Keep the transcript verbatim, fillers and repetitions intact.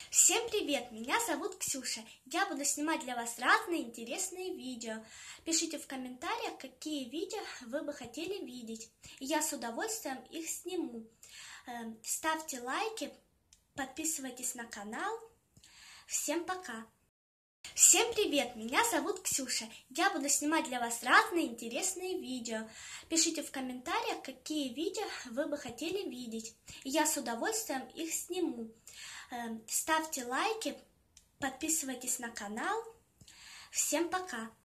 Всем привет! Меня зовут Ксюша. Я буду снимать для вас разные интересные видео. Пишите в комментариях, какие видео вы бы хотели видеть. И я с удовольствием их сниму. Ставьте лайки, подписывайтесь на канал. Всем пока! Всем привет! Меня зовут Ксюша. Я буду снимать для вас разные интересные видео. Пишите в комментариях, какие видео вы бы хотели видеть. И я с удовольствием их сниму. Ставьте лайки, подписывайтесь на канал. Всем пока!